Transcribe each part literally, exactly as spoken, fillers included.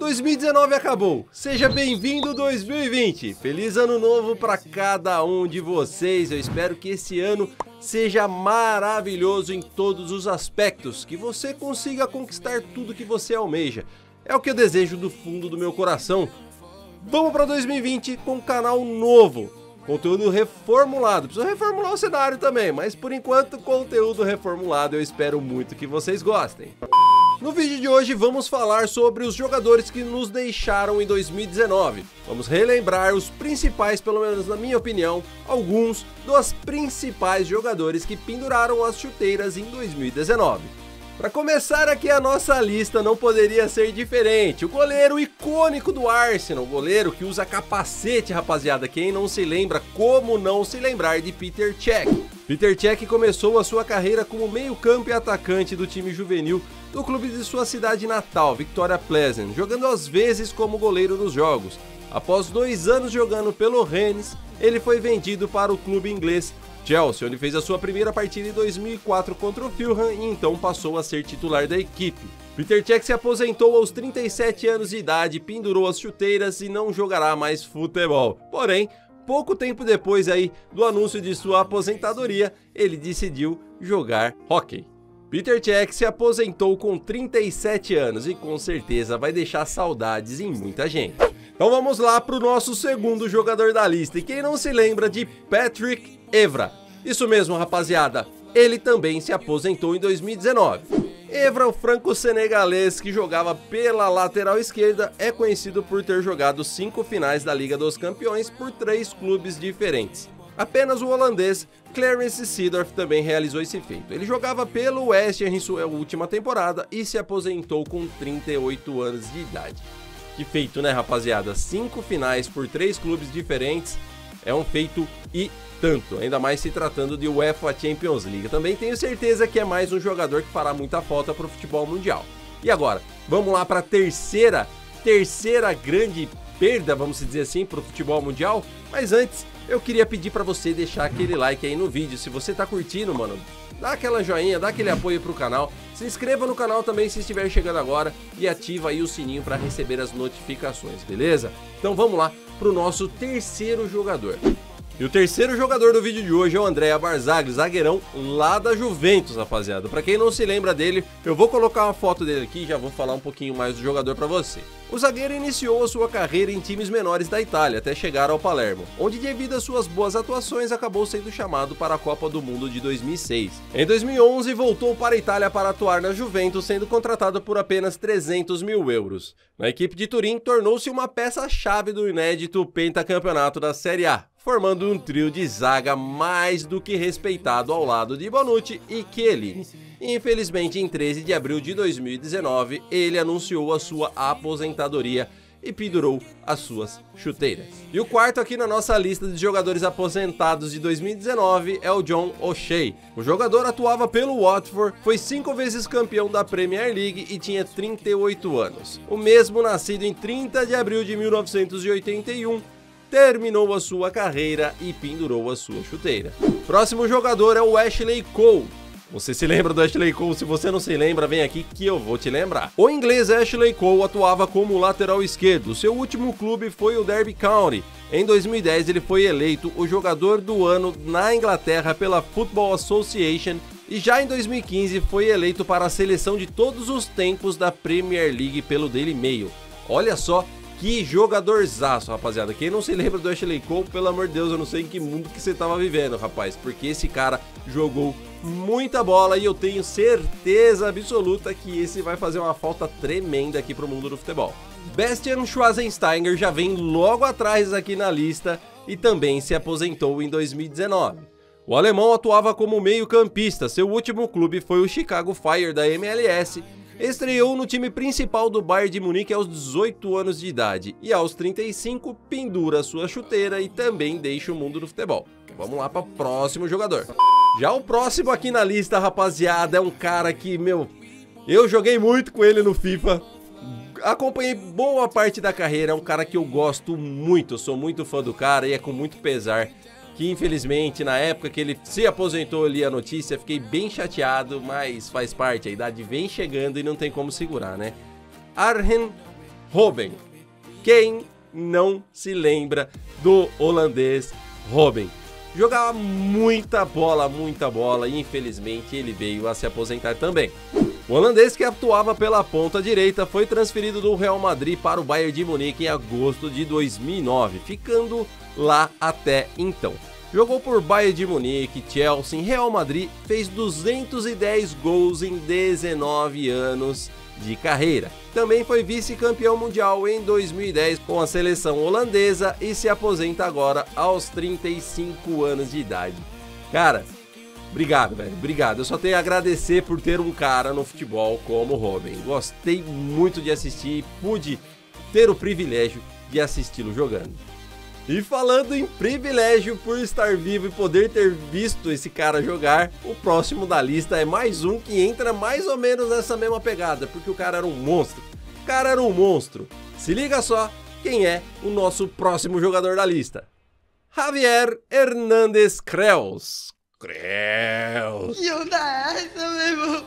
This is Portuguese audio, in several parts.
dois mil e dezenove acabou, seja bem-vindo dois mil e vinte, feliz ano novo para cada um de vocês. Eu espero que esse ano seja maravilhoso em todos os aspectos, que você consiga conquistar tudo que você almeja, é o que eu desejo do fundo do meu coração. Vamos para dois mil e vinte com um canal novo, conteúdo reformulado, preciso reformular o cenário também, mas por enquanto conteúdo reformulado, eu espero muito que vocês gostem. No vídeo de hoje vamos falar sobre os jogadores que nos deixaram em dois mil e dezenove. Vamos relembrar os principais, pelo menos na minha opinião, alguns dos principais jogadores que penduraram as chuteiras em dois mil e dezenove. Para começar aqui a nossa lista não poderia ser diferente, o goleiro icônico do Arsenal, o goleiro que usa capacete, rapaziada, quem não se lembra, como não se lembrar de Petr Cech. Petr Cech começou a sua carreira como meio-campo e atacante do time juvenil do clube de sua cidade natal, Victoria Pleasant, jogando às vezes como goleiro nos jogos. Após dois anos jogando pelo Rennes, ele foi vendido para o clube inglês Chelsea, onde fez a sua primeira partida em dois mil e quatro contra o Fulham e então passou a ser titular da equipe. Petr Cech se aposentou aos trinta e sete anos de idade, pendurou as chuteiras e não jogará mais futebol. Porém, pouco tempo depois aí do anúncio de sua aposentadoria, ele decidiu jogar hóquei. Petr Cech se aposentou com trinta e sete anos e com certeza vai deixar saudades em muita gente. Então vamos lá para o nosso segundo jogador da lista, e quem não se lembra de Patrick Evra? Isso mesmo, rapaziada, ele também se aposentou em dois mil e dezenove. Evra, o franco-senegalês que jogava pela lateral esquerda, é conhecido por ter jogado cinco finais da Liga dos Campeões por três clubes diferentes. Apenas o holandês Clarence Seedorf também realizou esse feito. Ele jogava pelo West Ham em sua última temporada e se aposentou com trinta e oito anos de idade. Que feito, né, rapaziada? Cinco finais por três clubes diferentes é um feito e tanto, ainda mais se tratando de UEFA Champions League. Também tenho certeza que é mais um jogador que fará muita falta para o futebol mundial. E agora, vamos lá para a terceira, terceira grande perda, vamos dizer assim, para o futebol mundial. Mas antes, eu queria pedir para você deixar aquele like aí no vídeo. Se você tá curtindo, mano, dá aquela joinha, dá aquele apoio pro canal. Se inscreva no canal também se estiver chegando agora e ativa aí o sininho para receber as notificações, beleza? Então vamos lá pro nosso terceiro jogador. E o terceiro jogador do vídeo de hoje é o Andrea Barzagli, zagueirão lá da Juventus, rapaziada. Pra quem não se lembra dele, eu vou colocar uma foto dele aqui e já vou falar um pouquinho mais do jogador pra você. O zagueiro iniciou a sua carreira em times menores da Itália, até chegar ao Palermo, onde devido às suas boas atuações acabou sendo chamado para a Copa do Mundo de dois mil e seis. Em dois mil e onze voltou para a Itália para atuar na Juventus, sendo contratado por apenas trezentos mil euros. Na equipe de Turim, tornou-se uma peça-chave do inédito pentacampeonato da Série A, formando um trio de zaga mais do que respeitado ao lado de Bonucci e Chiellini. Infelizmente, em treze de abril de dois mil e dezenove, ele anunciou a sua aposentadoria e pendurou as suas chuteiras. E o quarto aqui na nossa lista de jogadores aposentados de dois mil e dezenove é o John O'Shea. O jogador atuava pelo Watford, foi cinco vezes campeão da Premier League e tinha trinta e oito anos. O mesmo, nascido em trinta de abril de mil novecentos e oitenta e um, terminou a sua carreira e pendurou a sua chuteira. Próximo jogador é o Ashley Cole. Você se lembra do Ashley Cole? Se você não se lembra, vem aqui que eu vou te lembrar. O inglês Ashley Cole atuava como lateral esquerdo. Seu último clube foi o Derby County. Em dois mil e dez, ele foi eleito o jogador do ano na Inglaterra pela Football Association e já em dois mil e quinze foi eleito para a seleção de todos os tempos da Premier League pelo Daily Mail. Olha só que jogadorzaço, rapaziada. Quem não se lembra do Ashley Cole, pelo amor de Deus, eu não sei em que mundo que você tava vivendo, rapaz, porque esse cara jogou muita bola e eu tenho certeza absoluta que esse vai fazer uma falta tremenda aqui pro mundo do futebol. Bastian Schweinsteiger já vem logo atrás aqui na lista e também se aposentou em dois mil e dezenove. O alemão atuava como meio-campista, seu último clube foi o Chicago Fire da M L S, estreou no time principal do Bayern de Munique aos dezoito anos de idade e aos trinta e cinco pendura sua chuteira e também deixa o mundo do futebol. Vamos lá para o próximo jogador. Já o próximo aqui na lista, rapaziada, é um cara que, meu, eu joguei muito com ele no FIFA, acompanhei boa parte da carreira, é um cara que eu gosto muito, eu sou muito fã do cara e é com muito pesar que infelizmente na época que ele se aposentou, ali a notícia, fiquei bem chateado, mas faz parte, a idade vem chegando e não tem como segurar, né? Arjen Robben. Quem não se lembra do holandês Robben? Jogava muita bola, muita bola e infelizmente ele veio a se aposentar também. O holandês, que atuava pela ponta direita, foi transferido do Real Madrid para o Bayern de Munique em agosto de dois mil e nove, ficando lá até então. Jogou por Bayern de Munique, Chelsea, Real Madrid, fez duzentos e dez gols em dezenove anos de carreira. Também foi vice-campeão mundial em dois mil e dez com a seleção holandesa e se aposenta agora aos trinta e cinco anos de idade. Cara, obrigado, velho, obrigado. Eu só tenho a agradecer por ter um cara no futebol como o Robben. Gostei muito de assistir e pude ter o privilégio de assisti-lo jogando. E falando em privilégio por estar vivo e poder ter visto esse cara jogar, o próximo da lista é mais um que entra mais ou menos nessa mesma pegada, porque o cara era um monstro. O cara era um monstro. Se liga só quem é o nosso próximo jogador da lista. Javier Hernández Creus. Creus. Que onda é essa, meu irmão?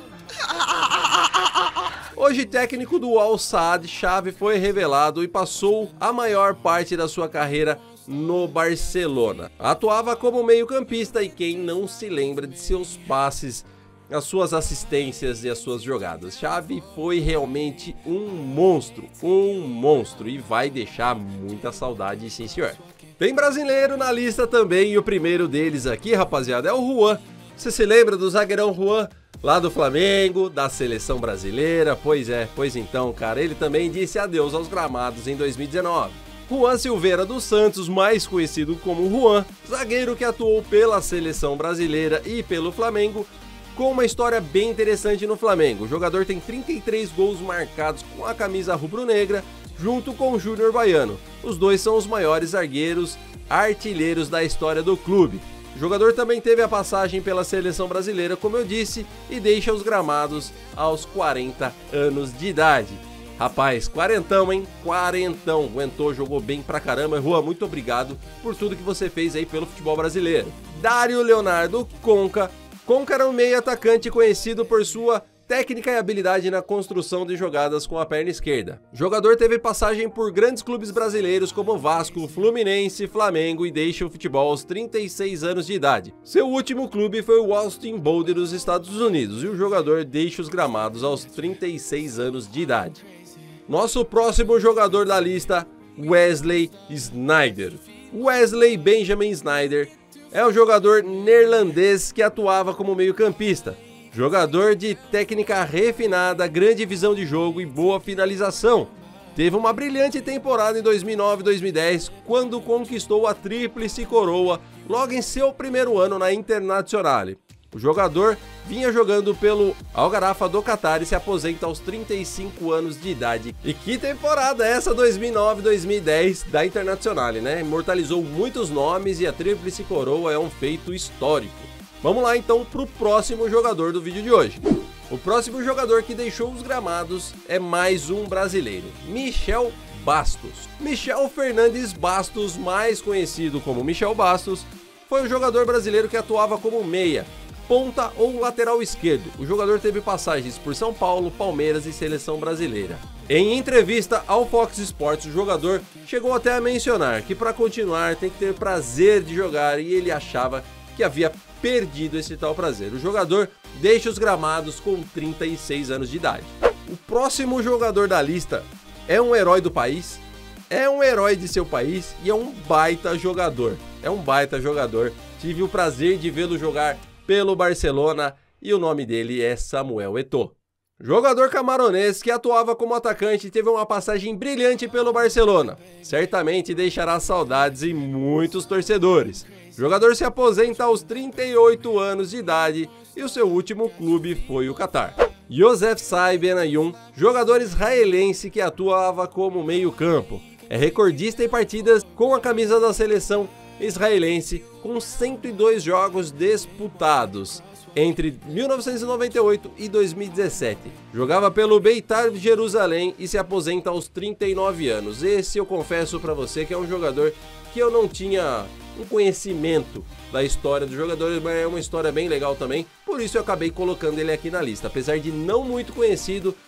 Hoje técnico do Al Sadd, Xavi foi revelado e passou a maior parte da sua carreira no Barcelona. Atuava como meio-campista e quem não se lembra de seus passes, as suas assistências e as suas jogadas. Xavi foi realmente um monstro, um monstro e vai deixar muita saudade, sim senhor. Tem brasileiro na lista também e o primeiro deles aqui, rapaziada, é o Juan. Você se lembra do zagueirão Juan? Lá do Flamengo, da seleção brasileira? Pois é, pois então, cara, ele também disse adeus aos gramados em dois mil e dezenove. Juan Silveira dos Santos, mais conhecido como Juan, zagueiro que atuou pela seleção brasileira e pelo Flamengo, com uma história bem interessante no Flamengo. O jogador tem trinta e três gols marcados com a camisa rubro-negra, junto com o Júnior Baiano. Os dois são os maiores zagueiros artilheiros da história do clube. O jogador também teve a passagem pela seleção brasileira, como eu disse, e deixa os gramados aos quarenta anos de idade. Rapaz, quarentão, hein? Quarentão. Aguentou, jogou bem pra caramba. Juan, muito obrigado por tudo que você fez aí pelo futebol brasileiro. Dário Leonardo Conca. Conca era um meio atacante conhecido por sua técnica e habilidade na construção de jogadas com a perna esquerda. O jogador teve passagem por grandes clubes brasileiros como Vasco, Fluminense, Flamengo e deixa o futebol aos trinta e seis anos de idade. Seu último clube foi o Austin Boulder dos Estados Unidos e o jogador deixa os gramados aos trinta e seis anos de idade. Nosso próximo jogador da lista, Wesley Sneijder. Wesley Benjamin Sneijder é um jogador neerlandês que atuava como meio-campista. Jogador de técnica refinada, grande visão de jogo e boa finalização. Teve uma brilhante temporada em dois mil e nove e dois mil e dez, quando conquistou a tríplice coroa logo em seu primeiro ano na Internazionale. O jogador vinha jogando pelo Al Gharafa do Catar e se aposenta aos trinta e cinco anos de idade. E que temporada essa dois mil e nove e dois mil e dez da Internazionale, né? Imortalizou muitos nomes e a tríplice coroa é um feito histórico. Vamos lá então para o próximo jogador do vídeo de hoje. O próximo jogador que deixou os gramados é mais um brasileiro, Michel Bastos. Michel Fernandes Bastos, mais conhecido como Michel Bastos, foi um jogador brasileiro que atuava como meia, ponta ou lateral esquerdo. O jogador teve passagens por São Paulo, Palmeiras e seleção brasileira. Em entrevista ao Fox Sports, o jogador chegou até a mencionar que para continuar tem que ter prazer de jogar e ele achava que havia perdido esse tal prazer. O jogador deixa os gramados com trinta e seis anos de idade. O próximo jogador da lista é um herói do país, é um herói de seu país e é um baita jogador. É um baita jogador. Tive o prazer de vê-lo jogar pelo Barcelona e o nome dele é Samuel Eto'o. Jogador camaronês que atuava como atacante e teve uma passagem brilhante pelo Barcelona. Certamente deixará saudades em muitos torcedores. O jogador se aposenta aos trinta e oito anos de idade e o seu último clube foi o Catar. Youssef N'Seif Benayoun, jogador israelense que atuava como meio-campo. É recordista em partidas com a camisa da seleção israelense com cento e dois jogos disputados entre mil novecentos e noventa e oito e dois mil e dezessete. Jogava pelo Beitar Jerusalém e se aposenta aos trinta e nove anos. Esse eu confesso para você que é um jogador que eu não tinha um conhecimento da história do jogador, mas é uma história bem legal também, por isso eu acabei colocando ele aqui na lista. Apesar de não muito conhecido,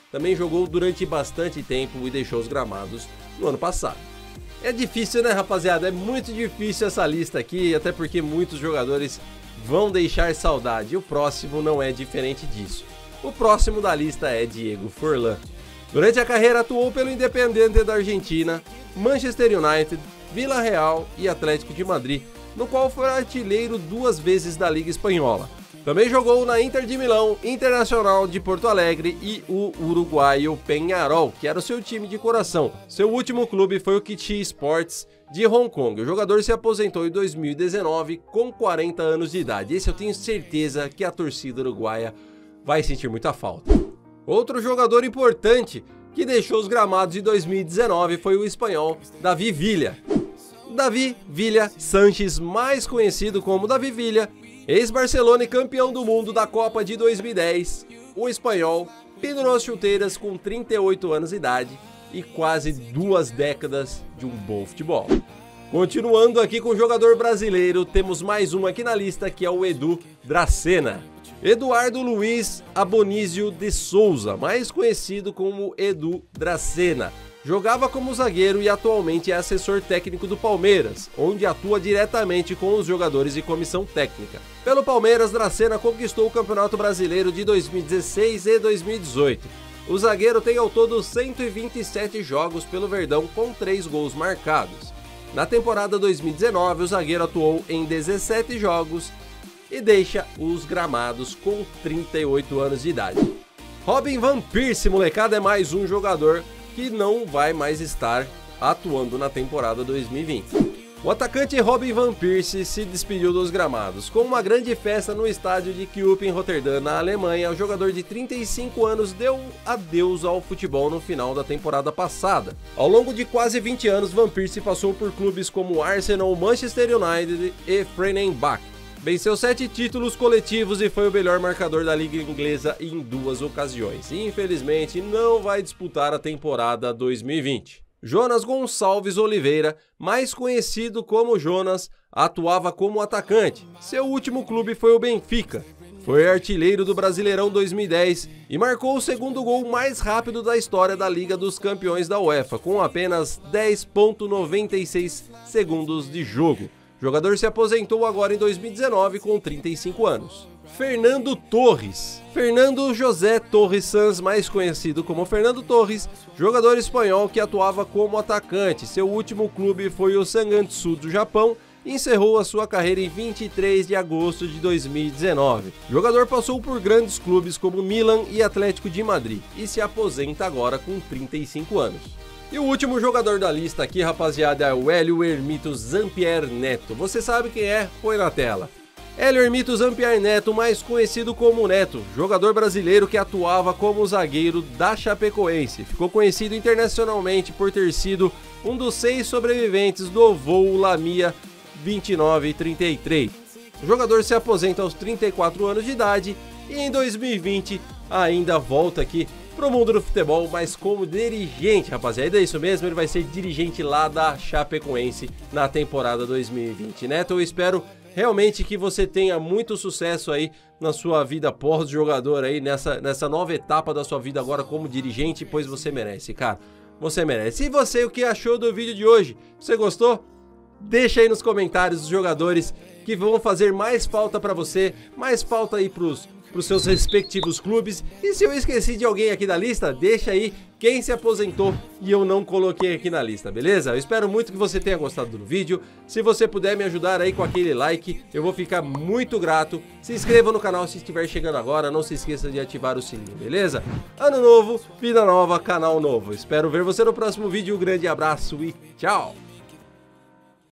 também jogou durante bastante tempo e deixou os gramados no ano passado. É difícil, né, rapaziada? É muito difícil essa lista aqui, até porque muitos jogadores vão deixar saudade. E o próximo não é diferente disso. O próximo da lista é Diego Forlán. Durante a carreira atuou pelo Independiente da Argentina, Manchester United, Vila Real e Atlético de Madrid, no qual foi artilheiro duas vezes da Liga Espanhola. Também jogou na Inter de Milão, Internacional de Porto Alegre e o uruguaio Peñarol, que era o seu time de coração. Seu último clube foi o Kitty Sports de Hong Kong. O jogador se aposentou em dois mil e dezenove com quarenta anos de idade. Esse eu tenho certeza que a torcida uruguaia vai sentir muita falta. Outro jogador importante que deixou os gramados em dois mil e dezenove foi o espanhol David Villa. David Villa Sánchez, mais conhecido como David Villa, ex-Barcelona e campeão do mundo da Copa de dois mil e dez, o espanhol pendurou as chuteiras com trinta e oito anos de idade e quase duas décadas de um bom futebol. Continuando aqui com o jogador brasileiro, temos mais um aqui na lista, que é o Edu Dracena. Eduardo Luiz Abonísio de Souza, mais conhecido como Edu Dracena. Jogava como zagueiro e atualmente é assessor técnico do Palmeiras, onde atua diretamente com os jogadores e comissão técnica. Pelo Palmeiras, Dracena conquistou o Campeonato Brasileiro de dois mil e dezesseis e dois mil e dezoito. O zagueiro tem ao todo cento e vinte e sete jogos pelo Verdão com três gols marcados. Na temporada dois mil e dezenove, o zagueiro atuou em dezessete jogos e deixa os gramados com trinta e oito anos de idade. Robin Van Persie, molecada, é mais um jogador que não vai mais estar atuando na temporada dois mil e vinte. O atacante Robin Van Persie se despediu dos gramados. Com uma grande festa no estádio de Kuip em Roterdã, na Alemanha, o jogador de trinta e cinco anos deu adeus ao futebol no final da temporada passada. Ao longo de quase vinte anos, Van Persie passou por clubes como Arsenal, Manchester United e Fenerbahçe. Venceu sete títulos coletivos e foi o melhor marcador da Liga Inglesa em duas ocasiões. Infelizmente, não vai disputar a temporada dois mil e vinte. Jonas Gonçalves Oliveira, mais conhecido como Jonas, atuava como atacante. Seu último clube foi o Benfica. Foi artilheiro do Brasileirão dois mil e dez e marcou o segundo gol mais rápido da história da Liga dos Campeões da UEFA, com apenas dez vírgula noventa e seis segundos de jogo. O jogador se aposentou agora em dois mil e dezenove com trinta e cinco anos. Fernando Torres. Fernando José Torres Sanz, mais conhecido como Fernando Torres, jogador espanhol que atuava como atacante. Seu último clube foi o Sangatsu do Japão e encerrou a sua carreira em vinte e três de agosto de dois mil e dezenove. O jogador passou por grandes clubes como Milan e Atlético de Madrid e se aposenta agora com trinta e cinco anos. E o último jogador da lista aqui, rapaziada, é o Hélio Hermito Zampier Neto. Você sabe quem é? Põe na tela. Hélio Hermito Zampier Neto, mais conhecido como Neto, jogador brasileiro que atuava como zagueiro da Chapecoense. Ficou conhecido internacionalmente por ter sido um dos seis sobreviventes do voo Lamia vinte e nove trinta e três. O jogador se aposenta aos trinta e quatro anos de idade e em dois mil e vinte ainda volta aqui pro mundo do futebol, mas como dirigente, rapaziada. É isso mesmo, ele vai ser dirigente lá da Chapecoense na temporada dois mil e vinte. Neto, eu espero realmente que você tenha muito sucesso aí na sua vida pós-jogador aí, nessa, nessa nova etapa da sua vida agora como dirigente, pois você merece, cara. Você merece. E você, o que achou do vídeo de hoje? Você gostou? Deixa aí nos comentários os jogadores que vão fazer mais falta pra você, mais falta aí pros para os seus respectivos clubes. E se eu esqueci de alguém aqui da lista, deixa aí quem se aposentou e eu não coloquei aqui na lista, beleza? Eu espero muito que você tenha gostado do vídeo. Se você puder me ajudar aí com aquele like, eu vou ficar muito grato. Se inscreva no canal se estiver chegando agora, não se esqueça de ativar o sininho, beleza? Ano novo, vida nova, canal novo. Espero ver você no próximo vídeo. Um grande abraço e tchau!